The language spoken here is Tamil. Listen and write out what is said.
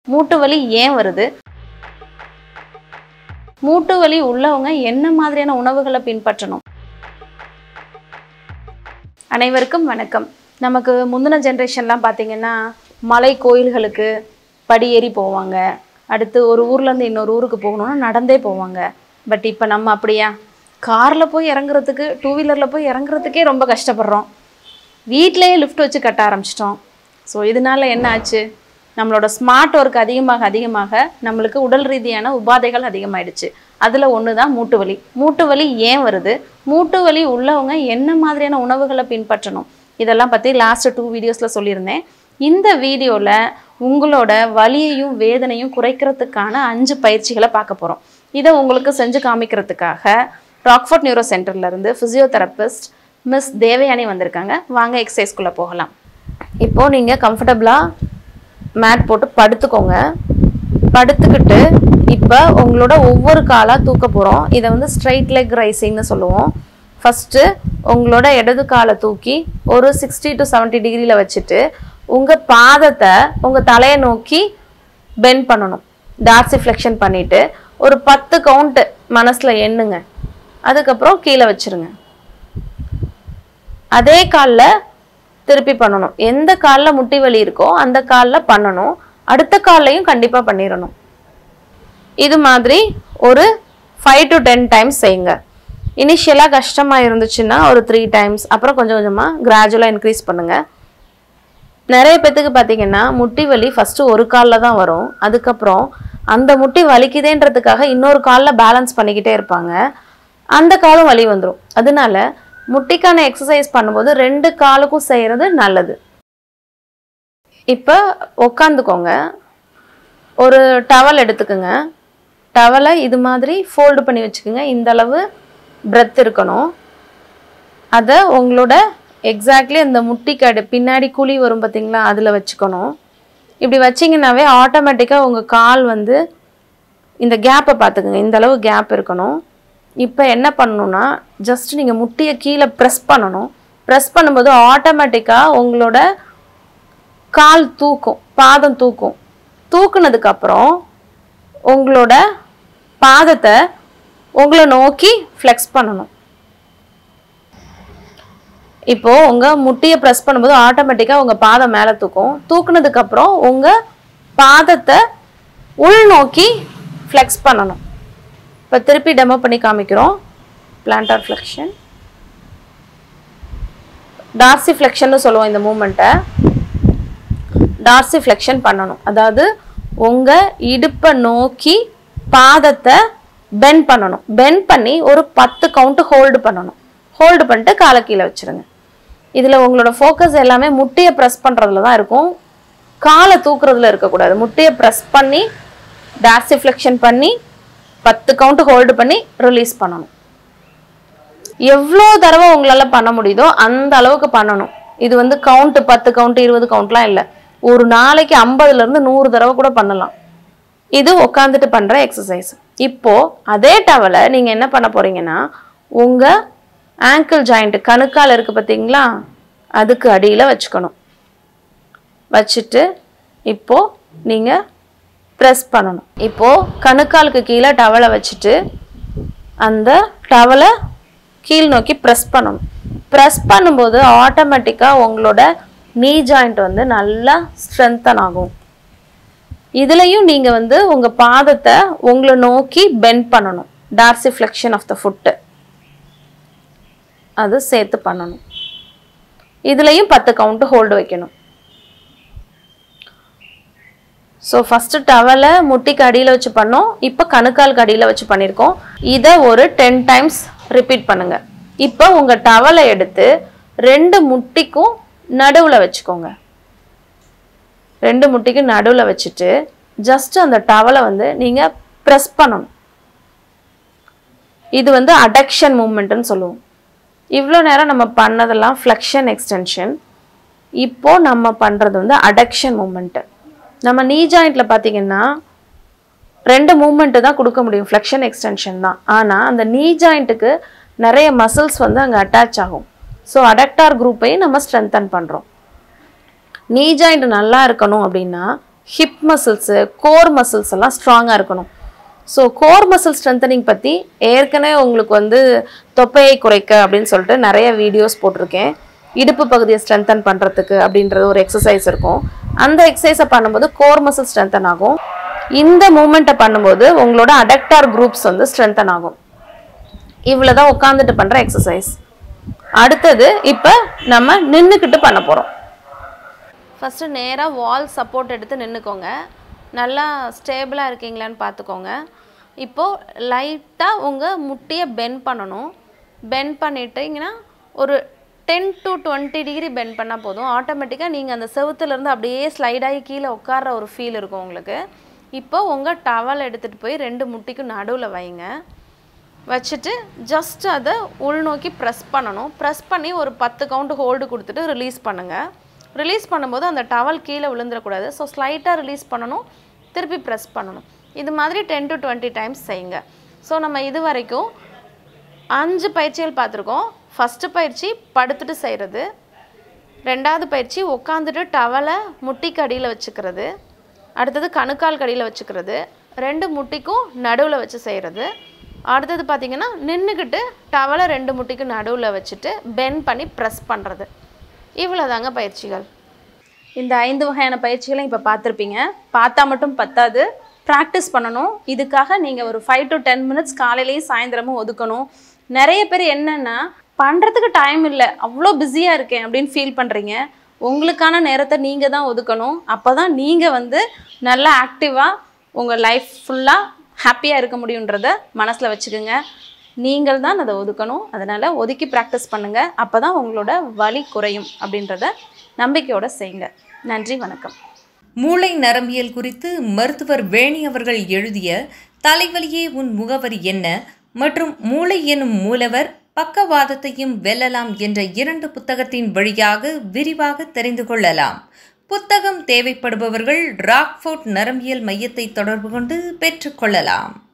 மூட்டு வலி ஏன் வருது? மூட்டு வலி உள்ளவங்க என்ன மாதிரியான உணவுகளை பின்பற்றணும்? அனைவருக்கும் வணக்கம். நமக்கு முந்தின ஜென்ரேஷன்லாம் பார்த்தீங்கன்னா மலை கோயில்களுக்கு படியேறி போவாங்க. அடுத்து ஒரு ஊர்லேருந்து இன்னொரு ஊருக்கு போகணுன்னா நடந்தே போவாங்க. பட் இப்போ நம்ம அப்படியா? காரில் போய் இறங்குறதுக்கு, டூ வீலரில் போய் இறங்குறதுக்கே ரொம்ப கஷ்டப்படுறோம். வீட்டிலேயே லிஃப்ட் வச்சு கட்ட ஆரம்பிச்சிட்டோம். ஸோ இதனால் என்ன ஆச்சு? நம்மளோட ஸ்மார்ட் ஒர்க் அதிகமாக நம்மளுக்கு உடல் ரீதியான உபாதைகள் அதிகமாகிடுச்சு. அதில் ஒன்று தான் மூட்டு வலி. மூட்டு வலி ஏன் வருது? மூட்டு வலி உள்ளவங்க என்ன மாதிரியான உணவுகளை பின்பற்றணும்? இதெல்லாம் பற்றி லாஸ்ட்டு 2 வீடியோஸில் சொல்லியிருந்தேன். இந்த வீடியோவில் உங்களோட வலியையும் வேதனையும் குறைக்கிறதுக்கான 5 பயிற்சிகளை பார்க்க போகிறோம். இதை உங்களுக்கு செஞ்சு காமிக்கிறதுக்காக ராக்ஃபோர்ட் நியூரோ சென்டர்லேருந்து ஃபிசியோதெரபிஸ்ட் மிஸ் தேவயானி வந்திருக்காங்க. வாங்க எக்ஸசைஸ்குள்ளே போகலாம். இப்போது நீங்கள் கம்ஃபர்டபுளாக மேட் போட்டு படுத்துக்கோங்க. படுத்துக்கிட்டு இப்போ உங்களோட ஒவ்வொரு காலாக தூக்க போகிறோம். இதை வந்து ஸ்ட்ரைட் லெக் ரைசிங்னு சொல்லுவோம். ஃபஸ்ட்டு உங்களோட இடது காலை தூக்கி ஒரு 60 to 70 டிகிரியில் வச்சுட்டு உங்கள் பாதத்தை உங்கள் தலையை நோக்கி பெண்ட் பண்ணணும். டார்சி ஃப்ளெக்ஷன் பண்ணிவிட்டு ஒரு 10 கவுண்ட்டு மனசில் எண்ணுங்க. அதுக்கப்புறம் கீழே வச்சுருங்க. அதே காலில் திருப்பி பண்ணணும். எந்த காலில் முட்டி வலி இருக்கோ அந்த காலில் பண்ணணும். அடுத்த காலையும் கண்டிப்பாக பண்ணிடணும். இது மாதிரி ஒரு 5 to 10 டைம்ஸ் செய்யுங்க. இனிஷியலாக கஷ்டமாக இருந்துச்சுன்னா ஒரு 3 டைம்ஸ், அப்புறம் கொஞ்சம் கொஞ்சமாக கிராஜுவலாக இன்க்ரீஸ் பண்ணுங்கள். நிறைய பேத்துக்கு பார்த்தீங்கன்னா முட்டி வலி ஃபஸ்ட்டு ஒரு காலில் தான் வரும். அதுக்கப்புறம் அந்த முட்டி வலிக்குதேன்றதுக்காக இன்னொரு காலில் பேலன்ஸ் பண்ணிக்கிட்டே இருப்பாங்க. அந்த காலும் வலி வந்துடும். அதனால முட்டிக்கான எக்ஸசைஸ் பண்ணும்போது 2 காலுக்கும் செய்கிறது நல்லது. இப்போ உட்காந்துக்கோங்க. ஒரு டவல் எடுத்துக்கோங்க. டவலை இது மாதிரி ஃபோல்டு பண்ணி வச்சுக்கோங்க. இந்த அளவு பிரெத் இருக்கணும். அதை உங்களோட எக்ஸாக்ட்லி அந்த முட்டிக்கு பின்னாடி குழி வரும் பார்த்தீங்களா, அதில் வச்சுக்கணும். இப்படி வச்சிங்கன்னாவே ஆட்டோமேட்டிக்காக உங்கள் கால் வந்து இந்த கேப்பை பார்த்துக்குங்க. இந்த அளவு கேப் இருக்கணும். இப்போ என்ன பண்ணணுன்னா ஜஸ்ட் நீங்கள் முட்டியை கீழே ப்ரெஸ் பண்ணணும். ப்ரெஸ் பண்ணும்போது ஆட்டோமேட்டிக்காக உங்களோட கால் தூக்கும், பாதம் தூக்கும். தூக்குனதுக்கப்புறம் உங்களோட பாதத்தை உங்களை நோக்கி ஃப்ளெக்ஸ் பண்ணணும். இப்போது உங்கள் முட்டியை ப்ரெஸ் பண்ணும்போது ஆட்டோமேட்டிக்காக உங்கள் பாதம் மேலே தூக்கும். தூக்குனதுக்கப்புறம் உங்கள் பாதத்தை உள் நோக்கி ஃப்ளெக்ஸ் பண்ணணும். இப்போ திருப்பி டெமோ பண்ணி காமிக்கிறோம். பிளான்டார் ஃப்ளெக்ஷன், டார்சி ஃப்ளெக்ஷன்னு சொல்லுவோம். இந்த மூமெண்ட்டை டார்சி ஃப்ளெக்ஷன் பண்ணணும். அதாவது உங்கள் இடுப்பை நோக்கி பாதத்தை பெண்ட் பண்ணணும். பெண்ட் பண்ணி ஒரு 10 கவுண்ட்டு ஹோல்டு பண்ணணும். ஹோல்டு பண்ணிட்டு காலை கீழே வச்சுருங்க. இதில் உங்களோட ஃபோக்கஸ் எல்லாமே முட்டியை ப்ரெஸ் பண்ணுறதுல தான் இருக்கும். காலை தூக்குறதுல இருக்கக்கூடாது. முட்டியை ப்ரெஸ் பண்ணி டார்சி ஃப்ளெக்ஷன் பண்ணி 10 கவுண்ட் ஹோல்டு பண்ணி ரிலீஸ் பண்ணணும். எவ்வளோ தடவை உங்களால் பண்ண முடியுதோ அந்த அளவுக்கு பண்ணணும். இது வந்து கவுண்ட்டு 10 கவுண்ட் 20 கவுண்ட்லாம் இல்லை. ஒரு நாளைக்கு 50லேருந்து 100 தடவை கூட பண்ணலாம். இது உட்காந்துட்டு பண்ணுற எக்ஸசைஸ். இப்போது அதே டவலை நீங்கள் என்ன பண்ண போகிறீங்கன்னா உங்கள் ஆங்கிள் ஜாயிண்ட்டு கணுக்கால் இருக்குது பார்த்தீங்களா, அதுக்கு அடியில் வச்சுக்கணும். வச்சுட்டு இப்போது நீங்கள் ப்ரெஸ் பண்ணணும். இப்போது கணுக்காலுக்கு கீழே டவலை வச்சுட்டு அந்த டவலை கீழ் நோக்கி ப்ரெஸ் பண்ணணும். ப்ரெஸ் பண்ணும்போது ஆட்டோமேட்டிக்காக உங்களோட நீ ஜாயிண்ட் வந்து நல்லா ஸ்ட்ரென்தன் ஆகும். இதுலேயும் நீங்கள் வந்து உங்கள் பாதத்தை உங்களை நோக்கி பெண்ட் பண்ணணும். Dorsiflexion of the foot அது சேர்த்து பண்ணணும். இதுலேயும் 10 கவுண்ட் ஹோல்டு வைக்கணும். ஸோ ஃபஸ்ட்டு டவலை முட்டிக்கு அடியில் வச்சு பண்ணோம். இப்போ கணுக்காலுக்கு அடியில் வச்சு பண்ணியிருக்கோம். இதை ஒரு 10 டைம்ஸ் ரிப்பீட் பண்ணுங்கள். இப்போ உங்கள் டவலை எடுத்து 2 முட்டிக்கும் நடுவில் வச்சுக்கோங்க. 2 முட்டிக்கும் நடுவில் வச்சுட்டு ஜஸ்ட் அந்த டவலை வந்து நீங்கள் ப்ரெஸ் பண்ணணும். இது வந்து அடக்ஷன் மூமெண்ட்டுன்னு சொல்லுவோம். இவ்வளோ நேரம் நம்ம பண்ணதெல்லாம் ஃப்ளெக்ஷன் எக்ஸ்டென்ஷன். இப்போது நம்ம பண்ணுறது வந்து அடக்ஷன் மூமெண்ட்டு. நம்ம நீ ஜாயிண்டில் பார்த்தீங்கன்னா 2 மூமெண்ட்டு தான் கொடுக்க முடியும், ஃப்ளெக்ஷன் எக்ஸ்டென்ஷன் தான். ஆனால் அந்த நீ ஜாயிண்ட்டுக்கு நிறைய மசில்ஸ் வந்து அங்கே அட்டாச் ஆகும். ஸோ அடக்டார் குரூப்பையும் நம்ம ஸ்ட்ரென்தன் பண்ணுறோம். நீ ஜாயிண்ட் நல்லா இருக்கணும் அப்படின்னா ஹிப் மசில்ஸு, கோர் மசில்ஸ் எல்லாம் ஸ்ட்ராங்காக இருக்கணும். ஸோ கோர் மசில் ஸ்ட்ரென்தனிங் பற்றி ஏற்கனவே உங்களுக்கு வந்து தொப்பையை குறைக்க அப்படின்னு சொல்லிட்டு நிறைய வீடியோஸ் போட்டிருக்கேன். இடுப்பு பகுதியை ஸ்ட்ரென்தன் பண்ணுறதுக்கு அப்படின்றது ஒரு எக்ஸசைஸ் இருக்கும். அந்த எக்ஸசைஸை பண்ணும்போது கோர் மசில் ஸ்ட்ரென்தன் ஆகும். இந்த மூமெண்ட்டை பண்ணும்போது உங்களோட அடக்டார் குரூப்ஸ் வந்து ஸ்ட்ரென்தன் ஆகும். இவ்வளோ தான் உட்காந்துட்டு பண்ணுற எக்ஸசைஸ். அடுத்தது இப்போ நம்ம நின்றுக்கிட்டு பண்ண போகிறோம். ஃபஸ்ட்டு நேராக வால் சப்போர்ட் எடுத்து நின்றுக்கோங்க. நல்லா ஸ்டேபிளாக இருக்கீங்களான்னு பார்த்துக்கோங்க. இப்போது லைட்டாக உங்கள் முட்டியை பெண்ட் பண்ணணும். பெண்ட் பண்ணிட்டீங்கன்னா ஒரு 10 to 20 டிகிரி பெண்ட் பண்ணால் போதும். ஆட்டோமேட்டிக்காக நீங்கள் அந்த செவுத்துலேருந்து அப்படியே ஸ்லைடாகி கீழே உட்கார்ற ஒரு ஃபீல் இருக்கும் உங்களுக்கு. இப்போ உங்கள் டவல் எடுத்துகிட்டு போய் 2 முட்டிக்கும் நடுவில் வைங்க. வச்சுட்டு ஜஸ்ட் அதை உள்நோக்கி ப்ரெஸ் பண்ணணும். ப்ரெஸ் பண்ணி ஒரு 10 கவுண்ட் ஹோல்டு கொடுத்துட்டு ரிலீஸ் பண்ணுங்கள். ரிலீஸ் பண்ணும்போது அந்த டவல் கீழே விழுந்துடக்கூடாது. ஸோ ஸ்லைட்டாக ரிலீஸ் பண்ணணும், திருப்பி ப்ரெஸ் பண்ணணும். இது மாதிரி 10 to 20 டைம்ஸ் செய்யுங்க. ஸோ நம்ம இது வரைக்கும் 5 பயிற்சிகள் பார்த்துருக்கோம். ஃபஸ்ட்டு பயிற்சி படுத்துட்டு செய்கிறது, 2வது பயிற்சி உட்காந்துட்டு டவலை முட்டிக்கு அடியில் வச்சுக்கிறது, அடுத்தது கணுக்கால் கடியில் வச்சுக்கிறது, 2 முட்டிக்கும் நடுவில் வச்சு செய்கிறது, அடுத்தது பார்த்திங்கன்னா நின்றுக்கிட்டு டவலை 2 முட்டிக்கும் நடுவில் வச்சுட்டு பெண்ட் பண்ணி ப்ரெஸ் பண்ணுறது. இவ்வளோதாங்க பயிற்சிகள். இந்த 5 வகையான பயிற்சிகளையும் இப்போ பார்த்துருப்பீங்க. பார்த்தா மட்டும் பத்தாது, ப்ராக்டிஸ் பண்ணணும். இதுக்காக நீங்கள் ஒரு 5 to 10 மினிட்ஸ் காலையிலையும் சாயந்தரமும் ஒதுக்கணும். நிறைய பேர் என்னென்னா பண்ணுறதுக்கு டைம் இல்லை, அவ்வளோ பிஸியாக இருக்கேன் அப்படின்னு ஃபீல் பண்ணுறீங்க. உங்களுக்கான நேரத்தை நீங்கள் தான் ஒதுக்கணும். அப்போ தான் நீங்கள் வந்து நல்லா ஆக்டிவாக உங்கள் லைஃப் ஃபுல்லாக ஹாப்பியாக இருக்க முடியுன்றத மனசில் வச்சுக்கோங்க. நீங்கள் தான் அதை ஒதுக்கணும். அதனால் ஒதுக்கி ப்ராக்டிஸ் பண்ணுங்கள். அப்போ தான் உங்களோட வலி குறையும் அப்படின்றத நம்பிக்கையோடு செய்யுங்க. நன்றி, வணக்கம். மூளை நரம்பியல் குறித்து மருத்துவர் வேணி அவர்கள் எழுதிய தலைவலியே உன் முகவரி என்ன மற்றும் மூளை எனும் மூலவர் பக்கவாதத்தையும் வெல்லலாம் என்ற 2 புத்தகத்தின் வழியாக விரிவாக தெரிந்து கொள்ளலாம். புத்தகம் தேவைப்படுபவர்கள் ராக்ஃபோர்ட் நரம்பியல் மையத்தை தொடர்பு கொண்டு பெற்றுக்கொள்ளலாம்.